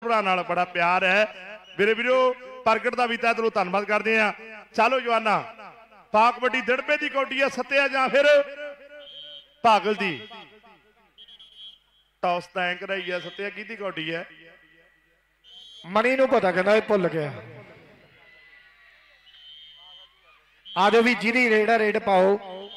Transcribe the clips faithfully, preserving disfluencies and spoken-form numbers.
भरा नाल बड़ा प्यार है मेरे वीरो प्रगट का भी तह दिलों धन्नवाद करते हैं। चलो जवाना पा कबड्डी दड़बे की कौडी है सत्या जां फिर पागल दी टॉस तैं कराई है सत्या की कौडी है मणि नूं पता कहना भुल गया। आ जाओ भी जिहदी रेड है रेड पाओ।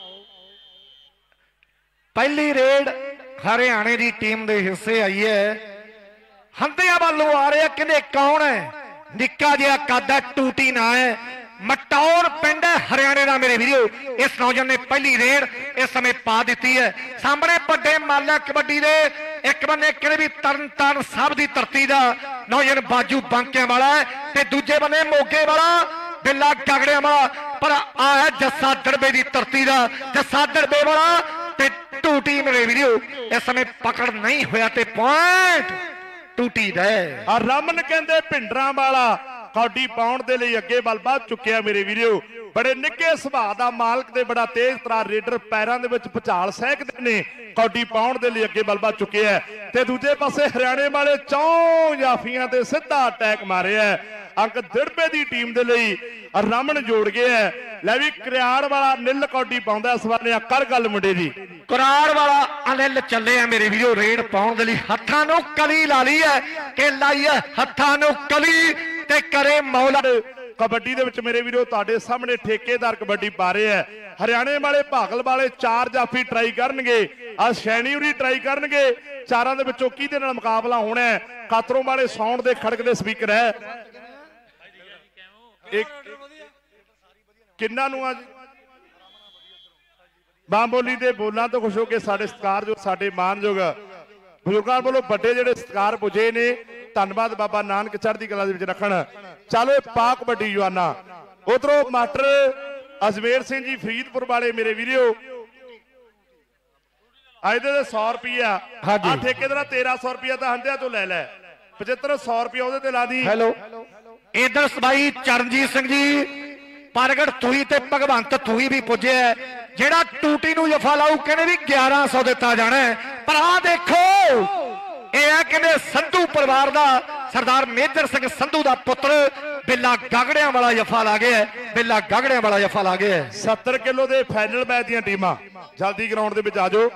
पहली रेड हरियाणे की टीम के हिस्से आई है। हंदिया वालों आ रहे कहते कौन है निक्का जिहा कद है टूटी ना है मटौर पिंड है हरियाणे का मेरे वीडियो। इस नौजवान ने पहली रेड इस समय पा दी है। सामने बड़े माला कबड्डी दे एक बन्ने कहते भी तरन तारण साहब की धरती का नौजवान बाजू बांकिया वाला है ते दूजे बन्ने मोगे वाला बिल्ला गगड़िया वाला पर आ जस्सा दड़बे की धरती का जस्सा दड़बे वाला ते टूटी मेरे वीडियो इस समय पकड़ नहीं होया ते पॉइंट टूटी दे। और रमन कहते भिंडरा वाला कौडी पाउण दे लई अगे बल वध चुकिया मेरे वीडियो। बड़े निक्के सुभाव दा मालक ते बड़ा तेज तरार रेडर पैरां दे विच भुचाल सहकदे ने कौडी पाउण दे लई अगे बल वध चुके है ते दूजे पासे हरियाणे वाले चौं जाफियां ते सीधा अटैक मारिया है। अंक दड़बे की टीम दे लई रमन जोड़ गया है। लै भी कराड़ वाला नील कौडी पाउंदा इस वार ने कर गल मुंडे दी कराड़ वाला अनिल चले है मेरे वीडियो रेड पाउण दे लई हत्थां नूं कली ला ली है कि लाई है हत्थां नूं कली ते करे मौला। कबड्डी दे विच मेरे वीडियो तुहाडे सामने ठेकेदार कबड्डी पा रहे हैं। हरियाणे वाले भागल वाले चार जाफी ट्राई करनगे आज शैनी उरी ट्राई करनगे चारां दे विचों किहदे नाल मुकाबला होना है। कातरों वाले साउंड दे खड़कदे स्पीकर है एक किन्ना नूं अज बांबोली दे बोलां तो खुश हो के साडे सत्कार जो साडे मानयोग बुजुर्गां वालों बड़े जिहड़े सत्कार पुजे ने धन्नवाद बाबा नानक चढ़दी कला दे विच रखण। चलो पा कबड्डी जवाना उधरों मास्टर अजमेर सिंह जी फरीदपुर वाले मेरे वीडियो अज दे सौ रुपया आ ठेकेदार तेरह सौ रुपया तो हंदिया तो लै लै पचहत्तर सौ रुपया उहदे ते ला दी। हेलो इधर भाई चरणजीत सिंह जी प्रगट थूई ते भगवंत थूई भी पुजे है जेड़ा टूटी नूं जफा लाऊ कहने भी ग्यारह सौ दिता जाना है। पर आ देखो यह कहने संधू परिवार का सरदार मेजर सिंह संधू का पुत्र बिल्ला गागड़िया वाला जफा ला गया है। बिल्ला गागड़िया वाला जफा ला गया है। सत्तर किलो के फाइनल मैच दी टीमां जल्दी ग्राउंड दे विच आ जाओ।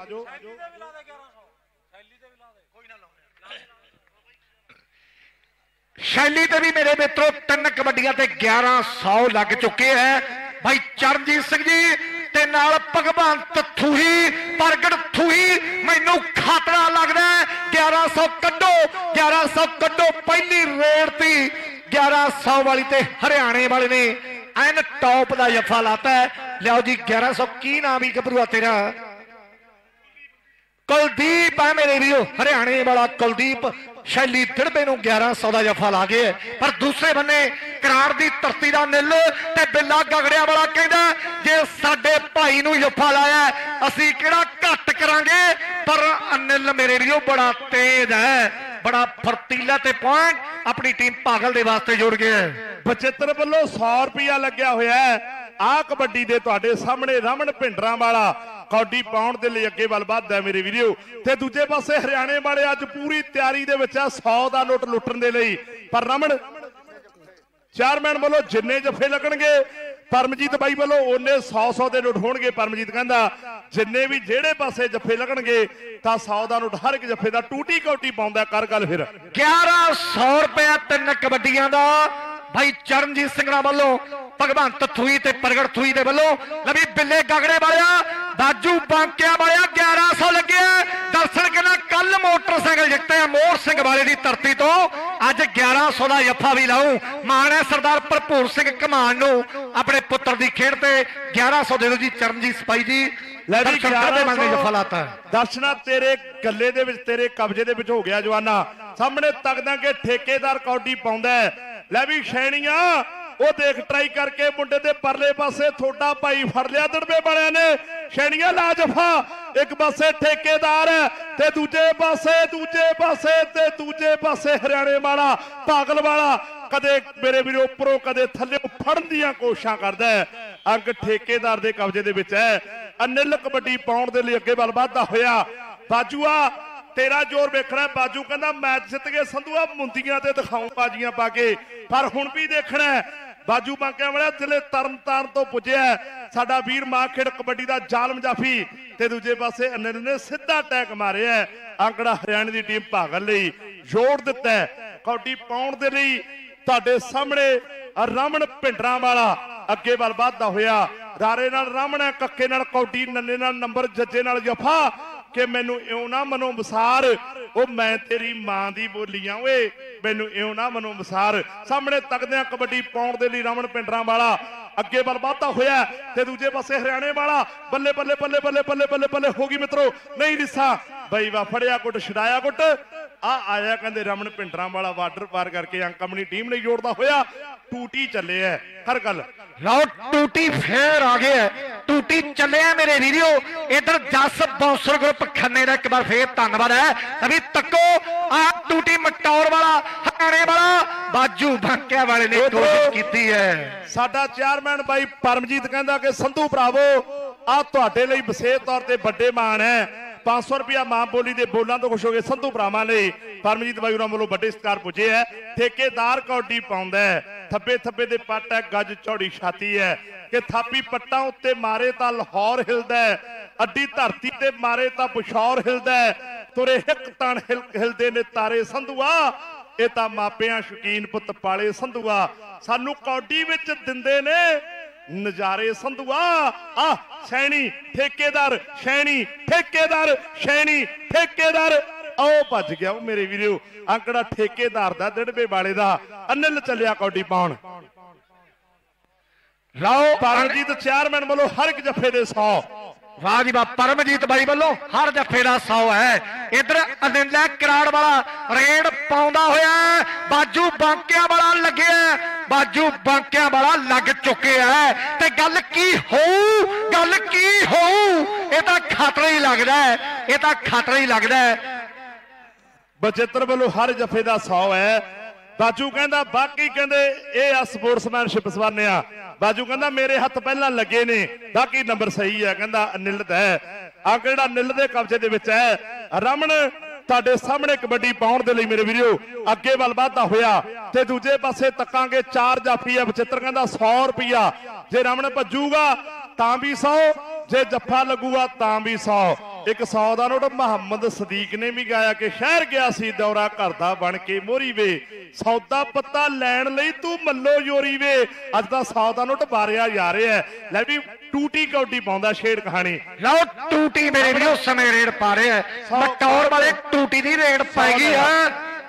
शैली ते भी मेरे मित्रों तीन कबड्डियां ते ग्यारह सौ लग चुके हैं। भाई चरणजीत सिंह जी ते नाल भगवंत थूही प्रगट थूही मैनू खतरा लगता है। ग्यारह सौ कड्डो ग्यारह सौ कड्डो पहली रेड थी ग्यारह सौ वाली ते हरियाणे वाले ने एन टॉप का जफा लाता है। लियाओ जी ग्यारह सौ की नाम ही घबरूआ तेरा कुलदीप है मेरे वीरो हरियाणे वाला कुलदीप शैली दड़बे नूं ग्यारह सौ का जफा ला गए। पर दूसरे बन्ने कराड़ की धरती का नील ते बिल्ला गगड़िया वाला कहता जे साडे भाई नूं जफा लाया असीं किहड़ा घट करांगे। पर अनिल मेरे वीरो बड़ा तेज है बड़ा फुर्तीला ते पॉइंट अपनी टीम पागल दे वास्ते जोड़ गया है। पचहत्तर वालों सौ रुपया लग्या होया है। आ कबड्डी दे तुहाडे सामने रमन भिंडरा वाला कौडी पाउण दे लई अगे वल वधदा मेरे वीडियो ते दूजे पासे हरियाणे वाले अज पूरी तैयारी दे विच आ सौ का नोट लुट्टण दे लई। पर रमन चेयरमैन वालों जिन्ने जफे लगणगे परमजीत बाई वालों ओने सौ सौ के नोट होणगे। परमजीत कहंदा जिन्ने भी जेड़े पासे जफे लगणगे तां सौ का नोट हर एक जफे का टूटी कौटी पाउंदा कर गल फिर ग्यारह सौ रुपया तीन कबड्डियां दा भाई चरणजीत सिंह वालों भगवंत थूई ते प्रगट थूई दे वालों लवी बिल्ले गगड़े वाले बाजू बांकिया वाले ग्यारह सौ लगे। दर्शन कहना कल मोटरसाइकिल जितते मोहर सिंह वाले की धरती तो अज ग्यारह सौ का जफा भी लाऊं मान है सरदार भरपूर सिंह घमान नूं अपने पुत्र की खेड ते ग्यारह सौ दे दो जी चरणजीत सिपाही जी जफा लाता है। दर्शना तेरे गले दे विच तेरे कब्जे दे विच हो गया जवाना सामने तकदा के ठेकेदार कौडी पाउंदा है। लै भी शैणियां वो देख ट्राई करके मुंडे दे परले पासे थोड़ा भाई फड़ लिया दड़बे वालियां ने शैणियां ला जफा एक पासे ठेकेदार है ते दूजे पासे दूजे पासे ते दूजे पासे हरियाणे वाला पागल वाला कदे मेरे वीरो उपरों कदे थल्ले फड़न दियां कोशिशां करदा है। अंक ठेकेदार दे कब्जे दे विच है। अनिल कबड्डी पाउण दे लई अगे वल वधदा होया बाजूआ ਤੇਰਾ ਜ਼ੋਰ ਵੇਖਣਾ। ਬਾਜੂ ਕਹਿੰਦਾ ਮੈਚ ਜਿੱਤ ਕੇ ਸੰਧੂਆ ਮੁੰਦੀਆਂ ਤੇ ਦਿਖਾਉਂ ਬਾਜੀਆਂ ਪਾ ਕੇ, ਪਰ ਹੁਣ ਵੀ ਦੇਖਣਾ ਬਾਜੂ ਬਾਂਕਿਆਂ ਵਾਲਾ ਜ਼ਿਲ੍ਹੇ ਤਰਨ ਤਾਰਨ ਤੋਂ ਪੁੱਜਿਆ ਸਾਡਾ ਵੀਰ ਮਾਖੇੜ ਕਬੱਡੀ ਦਾ ਜ਼ਾਲਮ ਜਾਫੀ, ਤੇ ਦੂਜੇ ਪਾਸੇ ਅਨਿਲ ਨੇ ਸਿੱਧਾ ਟੈਕ ਮਾਰਿਆ। ਅੰਕੜਾ ਹਰਿਆਣੇ ਦੀ ਟੀਮ ਭਾਗਲ ਲਈ ਜੋੜ ਦਿੱਤਾ ਕੌਡੀ ਪਾਉਣ ਦੇ ਲਈ। ਤੁਹਾਡੇ ਸਾਹਮਣੇ ਰਮਨ ਭਿੰਡਰਾਂ ਵਾਲਾ ਅੱਗੇ ਵੱਲ ਵੱਧਦਾ ਹੋਇਆ, ਰਾਰੇ ਨਾਲ ਰਮਨ, ਕੱਕੇ ਨਾਲ ਕੌਡੀ, ਨੰਨੇ ਨਾਲ ਨੰਬਰ, ਜੱਜੇ ਨਾਲ ਜਫਾ ਕਿ ਮੈਨੂੰ ਇਉਂ ਨਾ ਮਨੋਂ ਵਿਸਾਰ, ਉਹ ਮੈਂ ਤੇਰੀ ਮਾਂ ਦੀ ਬੋਲੀ ਆ ਓਏ, ਮੈਨੂੰ ਇਉਂ ਨਾ ਮਨੋਂ ਵਿਸਾਰ। ਸਾਹਮਣੇ ਤੱਕਦੇ ਆ ਕਬੱਡੀ ਪਾਉਣ ਦੇ ਲਈ ਰਮਨ ਭਿੰਡਰਾਂ ਵਾਲਾ ਅੱਗੇ ਵੱਲ ਵੱਧਦਾ ਹੋਇਆ, ਤੇ ਦੂਜੇ ਪਾਸੇ ਹਰਿਆਣੇ ਵਾਲਾ ਬੱਲੇ ਬੱਲੇ ਬੱਲੇ ਬੱਲੇ ਬੱਲੇ ਬੱਲੇ ਬੱਲੇ ਹੋ ਗਈ ਮਿੱਤਰੋ, ਨਹੀਂ ਲਿਸਾ ਬਈ ਵਾ ਫੜਿਆ ਗੁੱਟ ਛਡਾਇਆ ਗੁੱਟ ਆ ਆਇਆ। ਕਹਿੰਦੇ ਰਮਨ ਭਿੰਡਰਾਂ ਵਾਲਾ ਬਾਰਡਰ ਪਾਰ ਕਰਕੇ ਅੰਕ ਆਪਣੀ ਟੀਮ ਲਈ ਜੋੜਦਾ ਹੋਇਆ। ਟੂਟੀ ਚੱਲਿਆ ਹਰ ਗੱਲ, ਲਓ ਟੂਟੀ ਫੇਰ ਆ ਗਿਆ, ਟੂਟੀ ਚੱਲਿਆ ਮੇਰੇ ਵੀਡੀਓ। ਇਧਰ ਜਸ ਬੌਂਸਰ ਗਰੁੱਪ ਖੰਨੇ ਦਾ ਇੱਕ ਵਾਰ ਫੇਰ ਧੰਨਵਾਦ ਹੈ। ਅਭੀ ਤੱਕੋ ਆ ਟੂਟੀ ਮਟੌਰ ਵਾਲਾ, ਹਰਿਆਣੇ ਵਾਲਾ, ਬਾਜੂ ਬਾਂਕਿਆਂ ਵਾਲੇ ਨੇ ਕੋਸ਼ਿਸ਼ ਕੀਤੀ ਹੈ। ਸਾਡਾ ਚੇਅਰਮੈਨ ਬਾਈ ਪਰਮਜੀਤ ਕਹਿੰਦਾ ਕਿ ਸੰਧੂ ਭਰਾਵੋ ਆ ਤੁਹਾਡੇ ਲਈ ਵਿਸ਼ੇਸ਼ ਤੌਰ ਤੇ ਵੱਡੇ ਮਾਣ ਹੈ। पांच सौ रुपया मां बोली दे बोलों तो खुश हो गए संधू भरावां ने। परमजीत बाई होरां वालों बड़े सत्कार पुजे है। ठेकेदार कौडी पाउंदा है, थब्बे थब्बे दे पट है, गज चौड़ी छाती है कि थापी पट्टां उत्ते मारे तां लाहौर हिलदा है, अड्डी धरती ते मारे तां पिछौर हिलदा है, तुरे हिक तन हिल हिलदे ने तारे संधूआ। ये तां मापियां शौकीन पुत पाले संधूआ, सानू कौडी विच दिंदे ने नजारे संधूआ। आ सैनी ठेकेदार, सैनी ठेकेदार, सैनी ठेकेदार, आओ भज गया वो मेरे वीरो। अंकड़ा ठेकेदार दा दड़बे वाले दा अनिल चलिया कौडी पाउण। लाओ परमजीत चेयरमैन वालों हर एक जफे दे सौ। वाह जी वाह, परमजीत बाई वालों हर जफे का सौ है। इधर अनिल कराड़ वाला रेड पाउंदा होया, बाजू बांकिया वाला लगे, बाजू बांकिया वाला लग चुके है। ते गल की होऊ, गल की होऊ, ये तो खतरा ही लगता है, ये तो खतरा ही लगता है। बचित्र वालों हर जफे का सौ है। बाजू कहंदा बाकी कहंदे ए आ स्पोर्ट्समैनशिप सवानिया। बाजू कहंदा मेरे हथ पहला लगे ने, बाकी नंबर सही है। कहंदा अनिल दा है आ किहड़ा अनिल दे कब्जे दे विच है। रमन तुहाडे सामने कबड्डी पाउण दे लई मेरे वीरो अगे वल वधदा होया, ते दूजे पासे तकांगे चार जाफी है। बचित्र कहंदा सौ रुपया, जे रमन भजूगा तां भी सौ, जे जफा लगूगा तां भी सौ। एक सौ का नोट मुहम्मद सदीक ने भी गाया कि शहर गया सी दौरा घर दा बन के मोरी वे, सौदा पत्ता लैण लई तू मल्लो योरी वे। अज दा सौ का नोट बारिया जा रहा है। लै भी टूटी कौडी पाउंदा छेड़ कहानी। लो टूटी मेरे भी उस समय रेड पा रहे हैं, मटौर वाले टूटी दी रेड पाएगी है।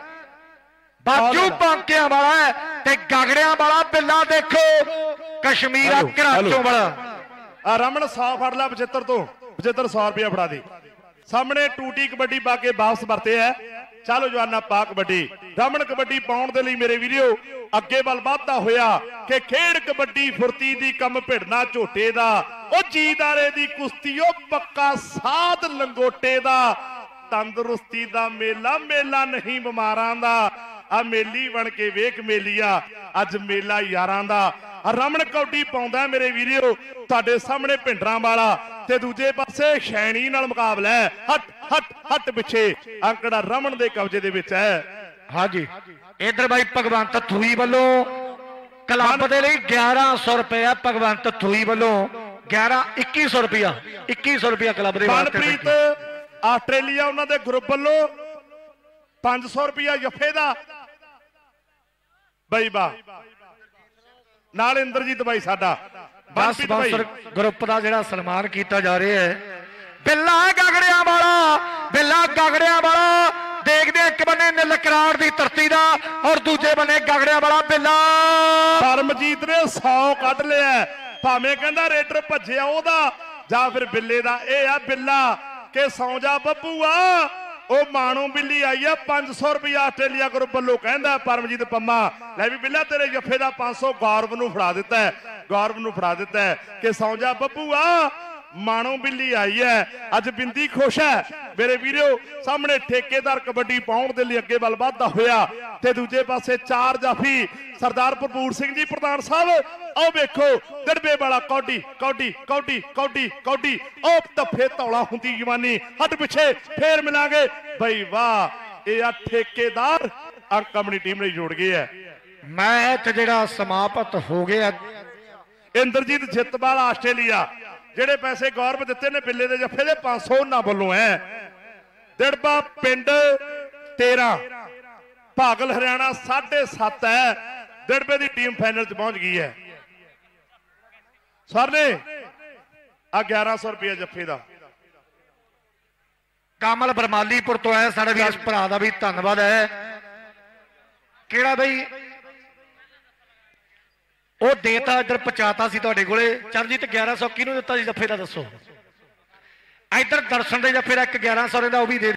बाजू बांकिया वाला है ते गगड़िया वाला बिल्ला देखो, कश्मीर कराचों वाला। आ रमन सौ फड़ ला पचहत्तर तो पचहत्तर सौ रुपया फड़ा दी। सामने टूटी कबड्डी पा के वापस वरते है। चलो जवाना पा कबड्डी। रमन कबड्डी पाउण दे लई मेरे वीडियो अगे वल वधदा होया कि खेड कबड्डी फुरती दी कम भिड़ना झोटे दा, ओ जीदारे दी कुश्ती ओ पक्का साध लंगोटे दा, तंदुरुस्ती दा मेला मेला नहीं बिमारां दा। आ मेली बन के वेख मेलिया अज मेला यारां दा। रमन कौडी पाउंदा मेरे वीडियो तुहाडे सामने भिंडरां वाला, ते दूजे पासे शैनी नाल मुकाबला है। हट हट हट पिछे अंकड़ा रमन दे कब्जे दे विच है। हाँ जी, इधर भाई भगवंत थुई वालों क्लब दे लई ग्यारह सौ रुपया, भगवंत थुई वालों ग्यारह इक्की सौ रुपया, इक्की सौ रुपया क्लब दे वास्ते। मनप्रीत आस्ट्रेलिया उन्हां दे ग्रुप वालों पांच सौ रुपया जफे दा बई बा नाल इंद्रजीत भाई साडा बस स्पॉन्सर ग्रुप का जिहड़ा सन्मान किया जा रहा है। बिल्ला गगड़िया वाला, बिल्ला गगड़िया वाला देखते एक बने निल कराड़ की धरती का और दूजे बने गगड़िया वाला बिल्ला। परमजीत ने सौ कट लिया, भावें कहंदा रेडर भज्जिया ओहदा जां फिर बिल्ले दा। ए आ बिल्ला के सौ जा बब्बूआ, ओ माणू बिल्ली आई है। पांच सौ रुपया आस्ट्रेलिया ग्रुप वालों कहंदा परमजीत पम्मा। लै भी बिल्ला तेरे जफे का पांच सौ गौरव नूं फड़ा दिता है, गौरव नूं फड़ा दिता है कि सौ जा बब्बूआ माणू बिल्ली आई है। अज बिंदी खुश है मेरे वीरो। सामने ठेकेदार कबड्डी पाउण दे लई अगे वल वधदा होया, ते दूजे पासे चार जाफी सरदार भरपूर सिंह जी प्रधान साहब। आओ वेखो दड़बे वाला कौडी कौडी कौडी कौडी कौडी ओ तफे तौला हुंदी जवानी। हट पिछे फेर मिलांगे ਬਈ ਵਾਹ, ਇਹ ਆ ਠੇਕੇਦਾਰ ਅੰਕ ਆਪਣੀ ਟੀਮ ਲਈ ਜੋੜ ਗਏ ਹੈ। ਮੈਚ ਜਿਹੜਾ ਸਮਾਪਤ ਹੋ ਗਿਆ। ਇੰਦਰਜੀਤ ਜਿੱਤਵਾਲ ਆਸਟ੍ਰੇਲੀਆ, ਜਿਹੜੇ ਪੈਸੇ ਗੌਰਵ ਦਿੱਤੇ ਨੇ ਬਿੱਲੇ ਦੇ ਜੱਫੇ ਦੇ ਪੰਜ ਸੌ ਉਹਨਾਂ ਵੱਲੋਂ ਹੈ। ਦਿੜਬਾ ਪਿੰਡ ਤੇਰਾਂ, ਭਾਗਲ ਹਰਿਆਣਾ ਸਾਢੇ ਸੱਤ ਹੈ। ਦਿੜਬੇ ਦੀ ਟੀਮ ਫਾਈਨਲ 'ਚ ਪਹੁੰਚ ਗਈ ਹੈ। ਸਰ ਨੇ ਆ ਗਿਆਰਾਂ ਸੌ ਰੁਪਏ ਜੱਫੇ ਦਾ। ਕਮਲ ਬਰਮਾਲੀਪੁਰ ਤੋਂ ਆਇਆ ਸਾਡੇ ਵੀ ਇਸ ਭਰਾ ਦਾ ਵੀ ਧੰਨਵਾਦ ਹੈ। ਕਿਹੜਾ ਬਈ ਉਹ ਦੇਤਾ ਇੱਧਰ ਪਹੁੰਚਾਤਾ ਸੀ ਤੁਹਾਡੇ ਕੋਲੇ। ਚਰਨਜੀਤ ਗਿਆਰਾਂ ਸੌ ਕਿਹਨੂੰ ਦਿੱਤਾ ਸੀ ਜੱਫੇ ਦਾ ਦੱਸੋ। ਇੱਧਰ ਦਰਸ਼ਨ ਦੇ ਜੱਫੇ ਦਾ ਇੱਕ ਗਿਆਰਾਂ ਸੌ ਦਾ ਉਹ ਵੀ ਦੇ